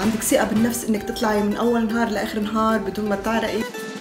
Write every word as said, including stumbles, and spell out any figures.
عندك ثقة بالنفس انك تطلعي من اول نهار لاخر نهار بدون ما تعرقي.